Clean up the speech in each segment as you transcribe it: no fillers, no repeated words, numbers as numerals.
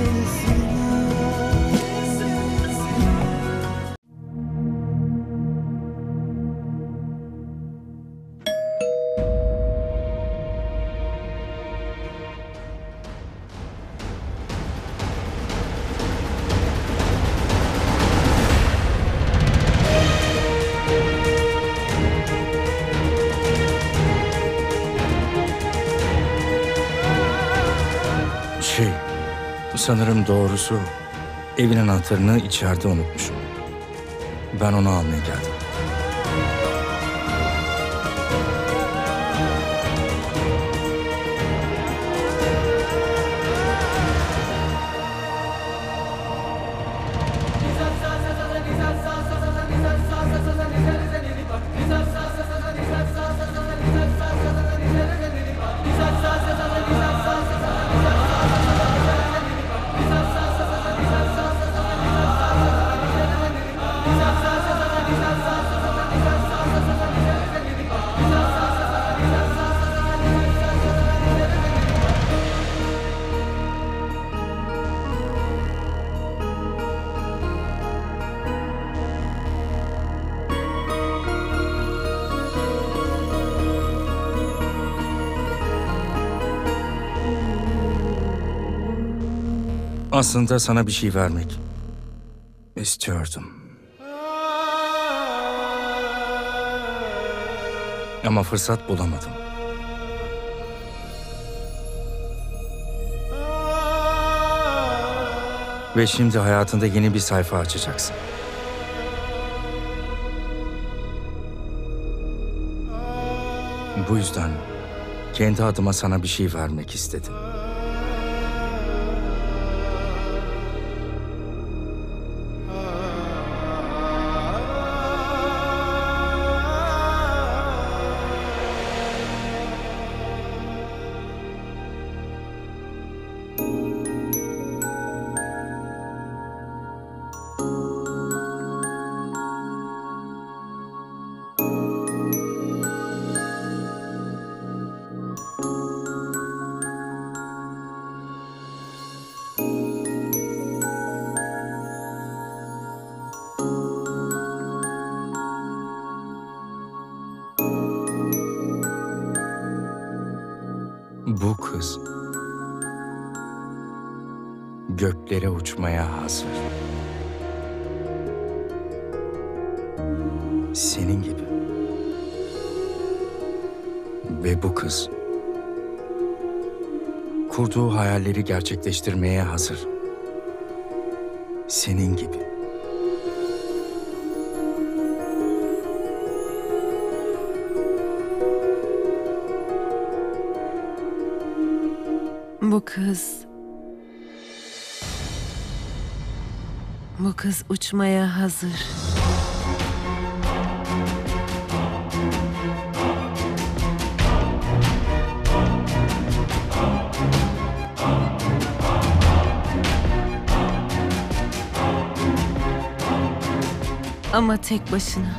Sanırım doğrusu evin anahtarını içeride unutmuşum. Ben onu almaya geldim. Aslında sana bir şey vermek istiyordum. Ama fırsat bulamadım. Ve şimdi hayatında yeni bir sayfa açacaksın. Bu yüzden kendi adıma sana bir şey vermek istedim. Bu kız göklere uçmaya hazır. Senin gibi. Ve bu kız kurduğu hayalleri gerçekleştirmeye hazır. Senin gibi. Bu kız uçmaya hazır. Ama tek başına.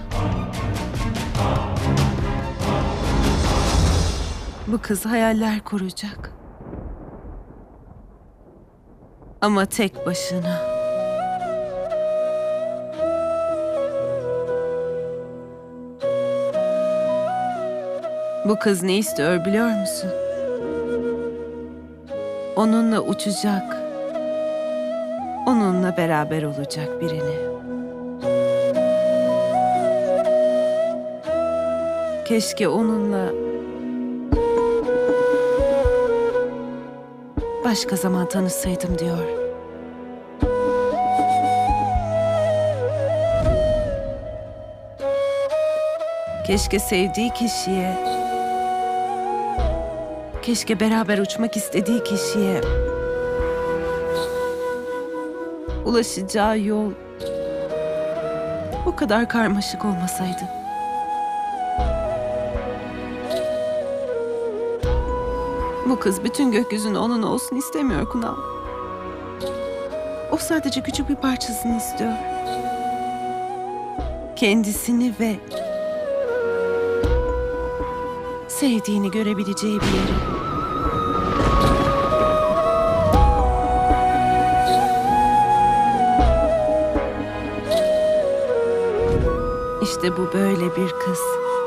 Bu kız hayaller kuracak. Ama tek başına. Bu kız ne istiyor biliyor musun? Onunla uçacak. Onunla beraber olacak birini. Keşke onunla başka zaman tanışsaydım diyor. Keşke sevdiği kişiye, keşke beraber uçmak istediği kişiye ulaşacağı yol bu kadar karmaşık olmasaydı. Bu kız bütün gökyüzünü onun olsun istemiyor Kunal. O sadece küçük bir parçasını istiyor. Kendisini ve sevdiğini görebileceği bir yeri. İşte bu böyle bir kız.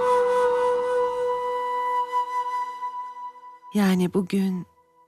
Yani bugün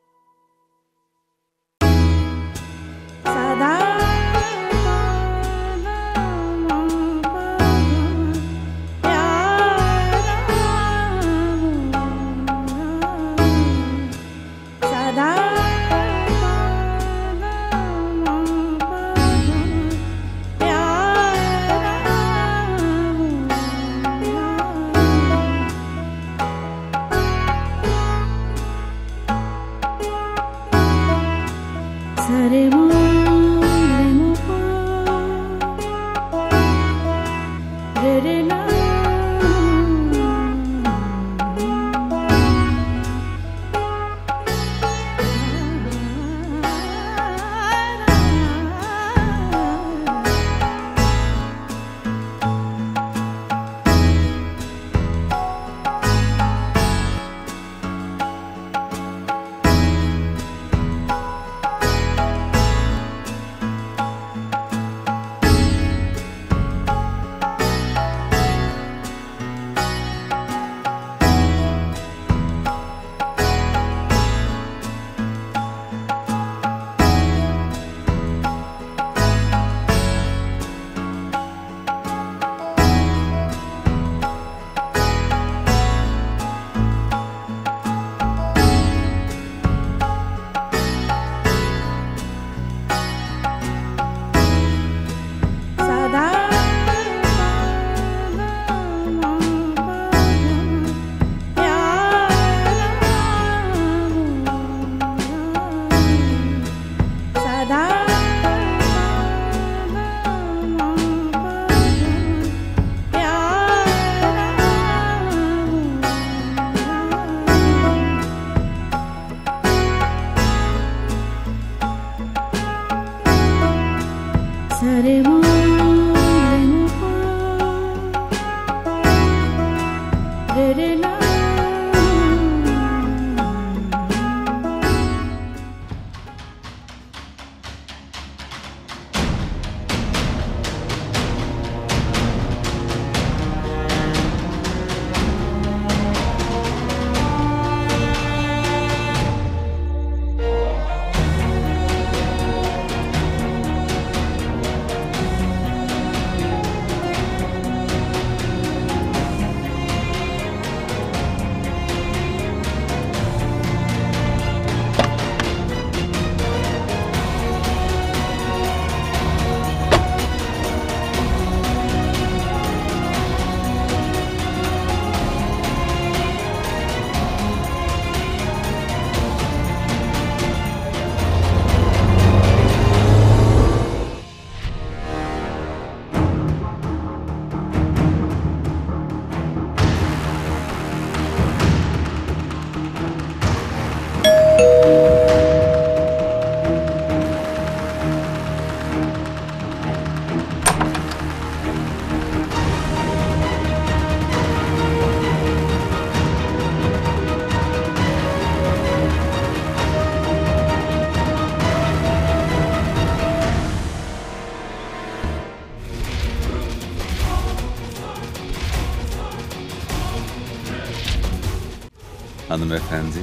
Hanımefendi,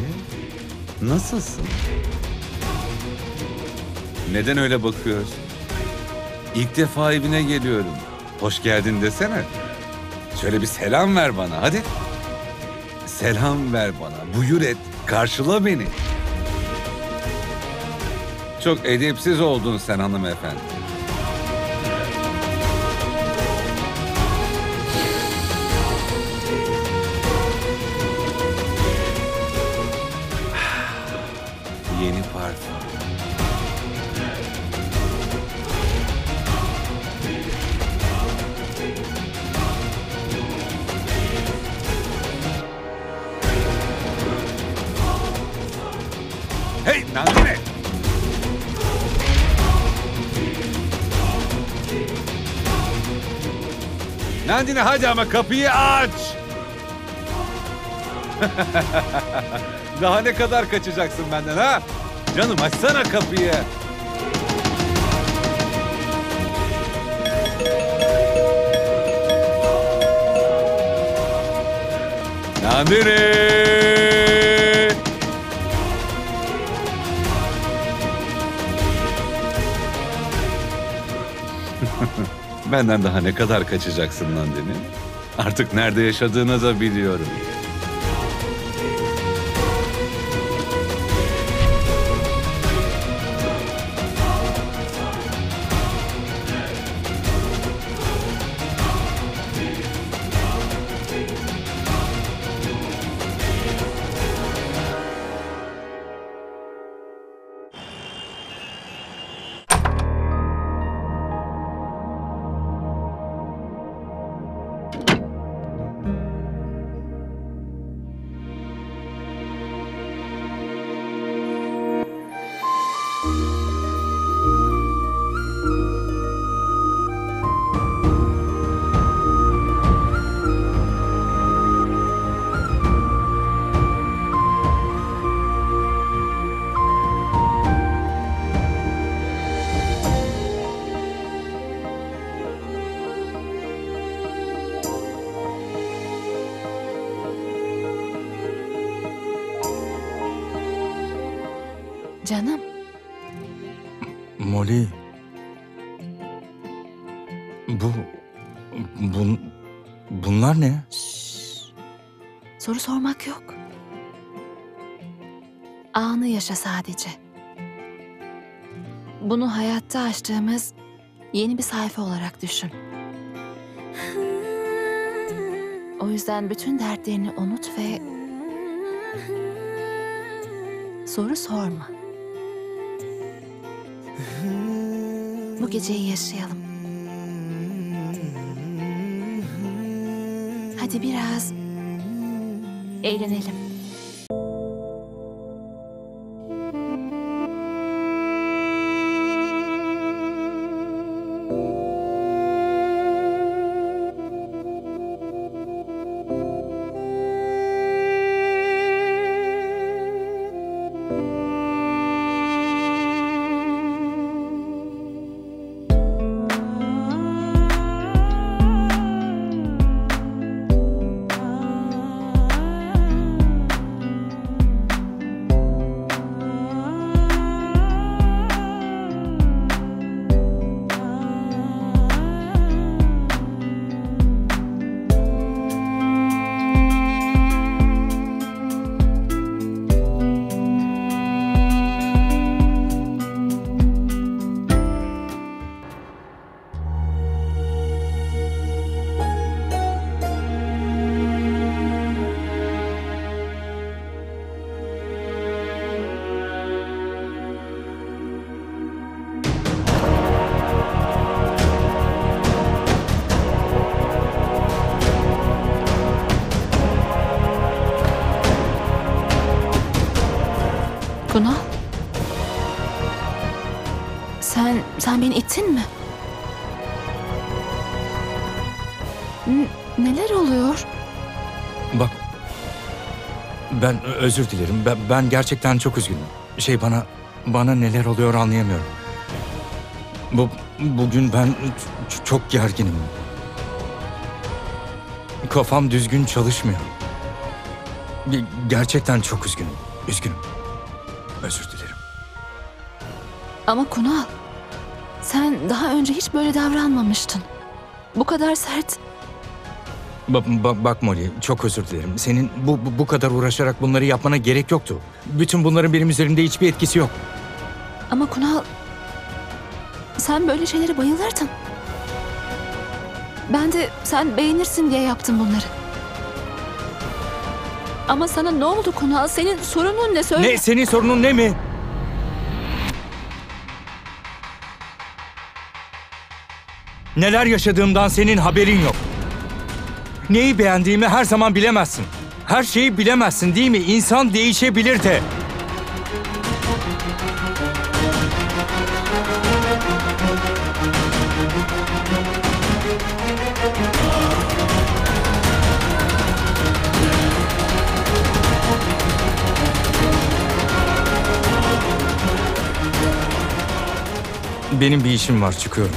nasılsın? Neden öyle bakıyorsun? İlk defa evine geliyorum. Hoş geldin desene. Şöyle bir selam ver bana, hadi. Selam ver bana, buyur et, karşıla beni. Çok edepsiz oldun sen hanımefendi. Yeni parfüm. Hey Nandine! Nandine hadi ama kapıyı aç! Daha ne kadar kaçacaksın benden ha? Canım açsana kapıyı. Nandini! Benden daha ne kadar kaçacaksın Nandini? Artık nerede yaşadığını da biliyorum. Canım, Molly. Bunlar ne? Soru sormak yok. Anı yaşa sadece. Bunu hayatta açtığımız yeni bir sayfa olarak düşün. O yüzden bütün dertlerini unut ve soru sorma. Bu geceyi yaşayalım. Hadi biraz eğlenelim. Kunal? Sen beni ittin mi? Neler oluyor? Bak, ben özür dilerim. Ben gerçekten çok üzgünüm. Bana neler oluyor anlayamıyorum. Bugün ben çok gerginim. Kafam düzgün çalışmıyor. Gerçekten çok üzgünüm. Üzgünüm. Özür dilerim. Ama Kunal, sen daha önce hiç böyle davranmamıştın. Bu kadar sert. Bak Molly, çok özür dilerim. Senin bu kadar uğraşarak bunları yapmana gerek yoktu. Bütün bunların benim üzerimde hiçbir etkisi yok. Ama Kunal, sen böyle şeylere bayılırdın. Ben de sen beğenirsin diye yaptım bunları. Ama sana ne oldu Kunal? Senin sorunun ne söyle? Ne? Senin sorunun ne mi? Neler yaşadığımdan senin haberin yok. Neyi beğendiğimi her zaman bilemezsin. Her şeyi bilemezsin değil mi? İnsan değişebilir de. Benim bir işim var, çıkıyorum.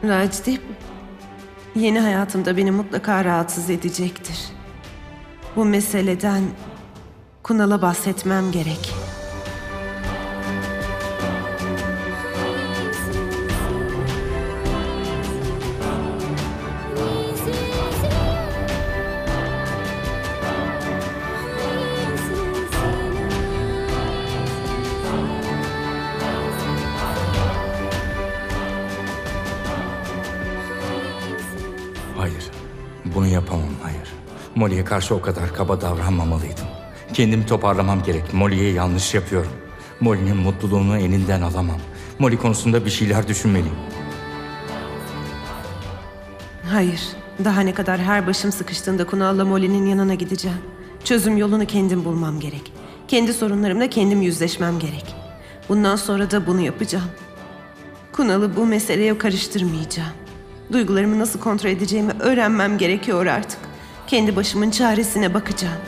Rajdip, yeni hayatımda beni mutlaka rahatsız edecektir. Bu meseleden Kunal'a bahsetmem gerek. Hayır, bunu yapamam, hayır. Molly'e karşı o kadar kaba davranmamalıydım. Kendimi toparlamam gerek. Molly'ye yanlış yapıyorum. Molly'nin mutluluğunu elinden alamam. Molly konusunda bir şeyler düşünmeliyim. Hayır, daha ne kadar her başım sıkıştığında Kunal'la Molly'nin yanına gideceğim. Çözüm yolunu kendim bulmam gerek. Kendi sorunlarımla kendim yüzleşmem gerek. Bundan sonra da bunu yapacağım. Kunal'ı bu meseleye karıştırmayacağım. Duygularımı nasıl kontrol edeceğimi öğrenmem gerekiyor artık. Kendi başımın çaresine bakacağım.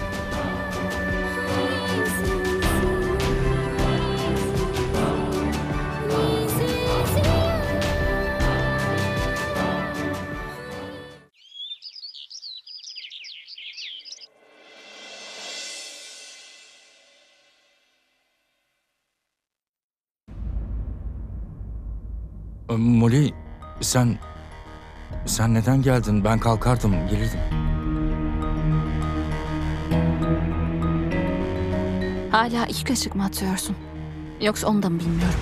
Molly, sen neden geldin? Ben kalkardım, gelirdim. Hala 2 kaşık mı atıyorsun? Yoksa onu da mı bilmiyorum.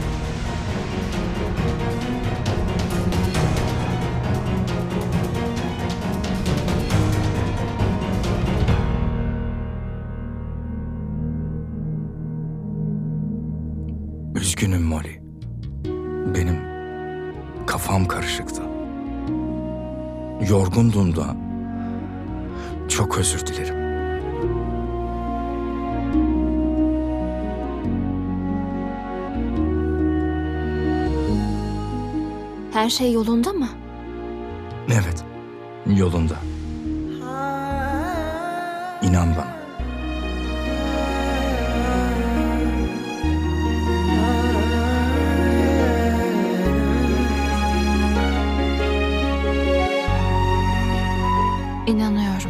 Üzgünüm Molly. Benim kafam karışıktı. Yorgundum da. Çok özür dilerim. Her şey yolunda mı? Evet, yolunda. İnan bana. İnanıyorum.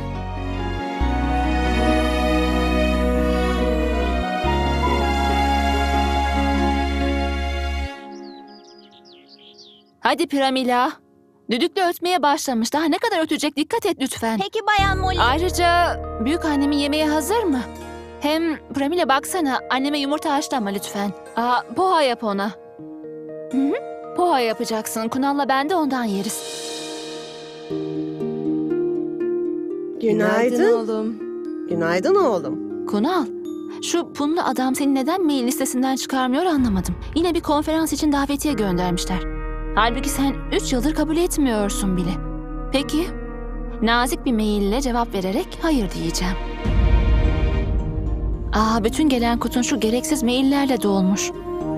Hadi Pramila. Düdüklü ötmeye başlamış. Daha ne kadar ötecek? Dikkat et lütfen. Peki Bayan Molly. Ayrıca büyük annemin yemeği hazır mı? Hem Pramila baksana, anneme yumurta haşlama lütfen. Poha yap ona. Hı hı. Poha yapacaksın. Kunal'la ben de ondan yeriz. Günaydın. oğlum. Günaydın oğlum. Kunal, şu punlu adam seni neden mail listesinden çıkarmıyor anlamadım. Yine bir konferans için davetiye göndermişler. Halbuki sen 3 yıldır kabul etmiyorsun bile. Peki, nazik bir maille cevap vererek hayır diyeceğim. Bütün gelen kutun şu gereksiz maillerle dolmuş.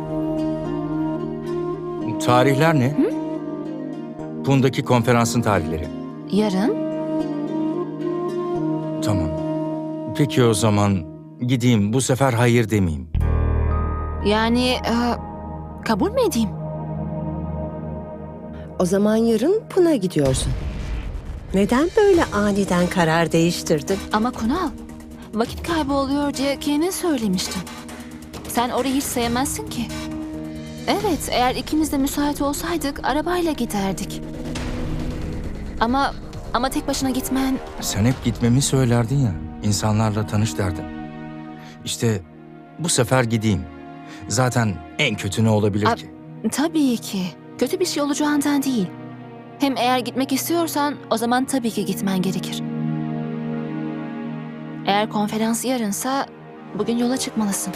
Tarihler ne? Bundaki konferansın tarihleri. Yarın? Tamam. Peki o zaman gideyim, bu sefer hayır demeyeyim. Yani kabul mü edeyim? O zaman yarın Puna gidiyorsun. Neden böyle aniden karar değiştirdin? Ama Kunal, vakit kaybı oluyor diye kendin söylemiştin. Sen orayı hiç sevmezsin ki. Evet, eğer ikimiz de müsait olsaydık arabayla giderdik. Ama tek başına gitmen... Sen hep gitmemi söylerdin ya, insanlarla tanış derdin. İşte bu sefer gideyim. Zaten en kötü ne olabilir ki? Tabii ki. Kötü bir şey olacağından değil. Hem eğer gitmek istiyorsan o zaman tabii ki gitmen gerekir. Eğer konferans yarınsa bugün yola çıkmalısın.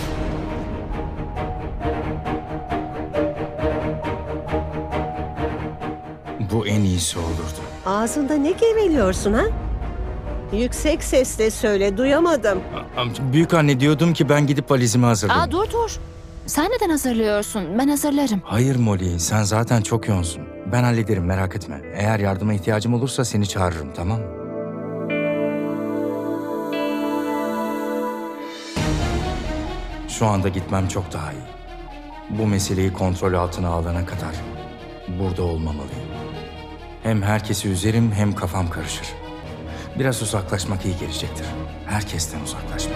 Bu en iyisi olurdu. Ağzında ne geveliyorsun ha? Yüksek sesle söyle, duyamadım. Büyük anne, diyordum ki ben gidip valizimi hazırlayayım. Dur. Sen neden hazırlıyorsun? Ben hazırlarım. Hayır Molly, sen zaten çok yoğunsun. Ben hallederim, merak etme. Eğer yardıma ihtiyacım olursa seni çağırırım, tamam mı? Şu anda gitmem çok daha iyi. Bu meseleyi kontrol altına alana kadar burada olmamalıyım. Hem herkesi üzerim hem kafam karışır. Biraz uzaklaşmak iyi gelecektir. Herkesten uzaklaşmak.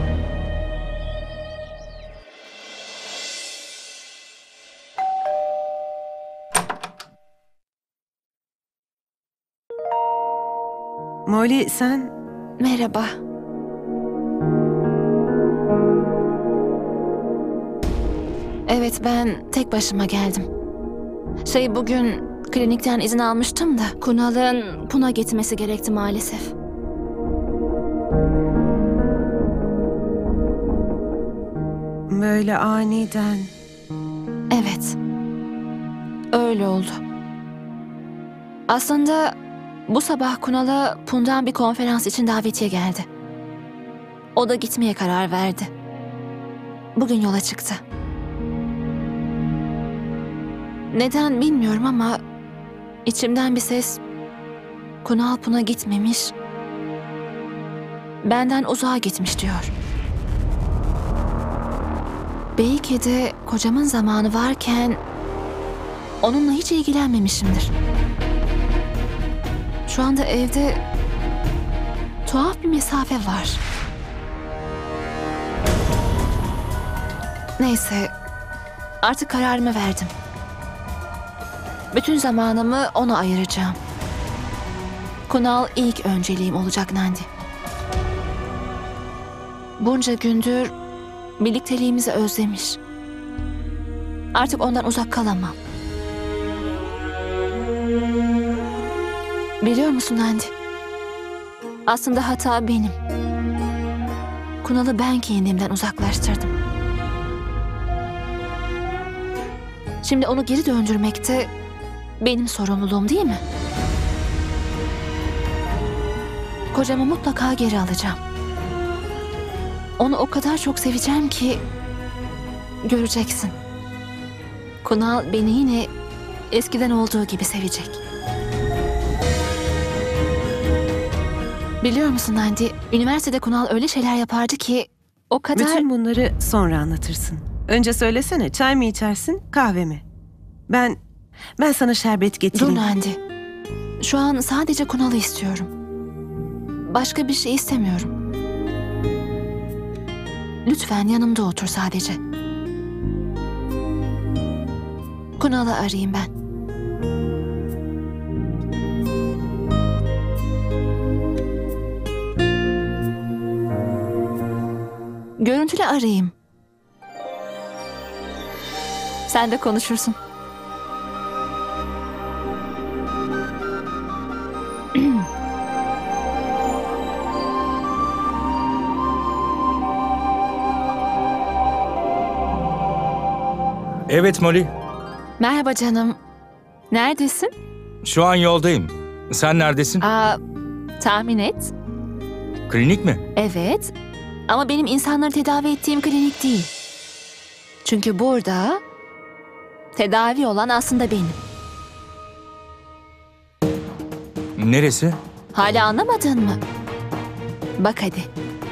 Molly sen... Merhaba. Evet, ben tek başıma geldim. Bugün klinikten izin almıştım da Kunal'ın Puna gitmesi gerekti maalesef. Böyle aniden... Evet. Öyle oldu. Aslında bu sabah Kunal'a Pun'dan bir konferans için davetiye geldi. O da gitmeye karar verdi. Bugün yola çıktı. Neden bilmiyorum ama içimden bir ses Kunal Pun'a gitmemiş, benden uzağa gitmiş diyor. Belki de kocamın zamanı varken onunla hiç ilgilenmemişimdir. Şu anda evde tuhaf bir mesafe var. Neyse, artık kararımı verdim. Bütün zamanımı ona ayıracağım. Kunal ilk önceliğim olacak Nandi. Bunca gündür birlikteliğimizi özlemiş. Artık ondan uzak kalamam. Biliyor musun Nandi? Aslında hata benim. Kunal'ı ben kendimden uzaklaştırdım. Şimdi onu geri döndürmekte benim sorumluluğum değil mi? Kocamı mutlaka geri alacağım. Onu o kadar çok seveceğim ki göreceksin. Kunal beni yine eskiden olduğu gibi sevecek. Biliyor musun Nandi, üniversitede Kunal öyle şeyler yapardı ki o kadar... Bütün bunları sonra anlatırsın. Önce söylesene, çay mı içersin, kahve mi? Ben sana şerbet Dur getireyim. Nandi. Şu an sadece Kunal'ı istiyorum. Başka bir şey istemiyorum. Lütfen yanımda otur sadece. Kunal'ı arayayım ben. Görüntülü arayayım. Sen de konuşursun. Evet Molly, Merhaba canım. Neredesin? şu an yoldayım. Sen neredesin? Tahmin et. Klinik mi? Evet. Ama benim insanları tedavi ettiğim klinik değil. Çünkü burada tedavi olan aslında benim. Neresi? Hala anlamadın mı? Bak hadi.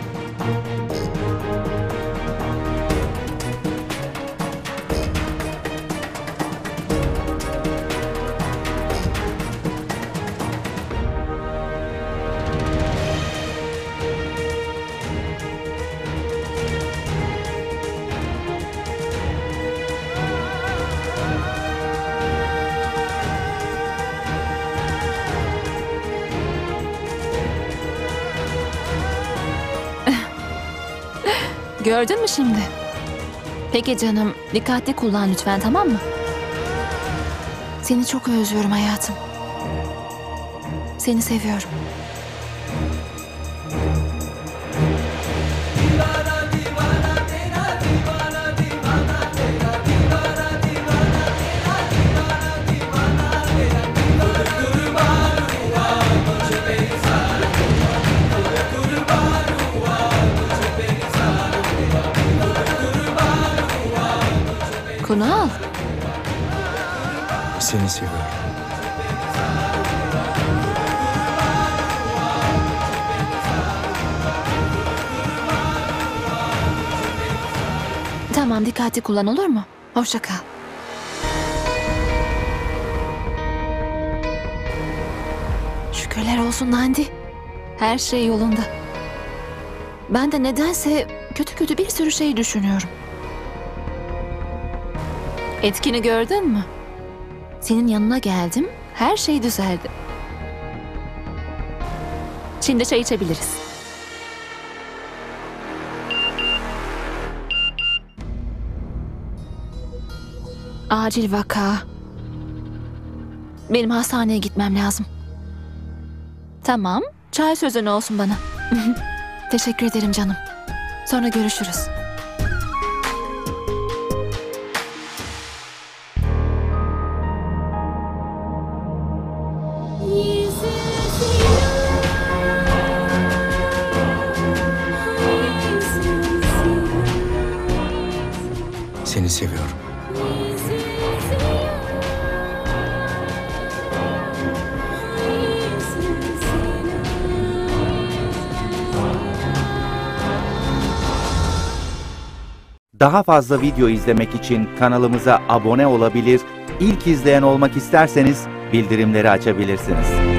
Gördün mü şimdi? Peki canım, dikkatli kullan lütfen, tamam mı? Seni çok özlüyorum hayatım. Seni seviyorum. Kunal. Seni seviyorum. Tamam, dikkatli kullan, olur mu? Hoşça kal. Şükürler olsun Nandi. Her şey yolunda. Ben de nedense kötü kötü bir sürü şey düşünüyorum. Etkini gördün mü? Senin yanına geldim, her şey düzeldi. Şimdi çay içebiliriz. Acil vaka. Benim hastaneye gitmem lazım. Tamam, çay sözün olsun bana. Teşekkür ederim canım. Sonra görüşürüz. Seni seviyorum. Daha fazla video izlemek için kanalımıza abone olabilir, ilk izleyen olmak isterseniz bildirimleri açabilirsiniz.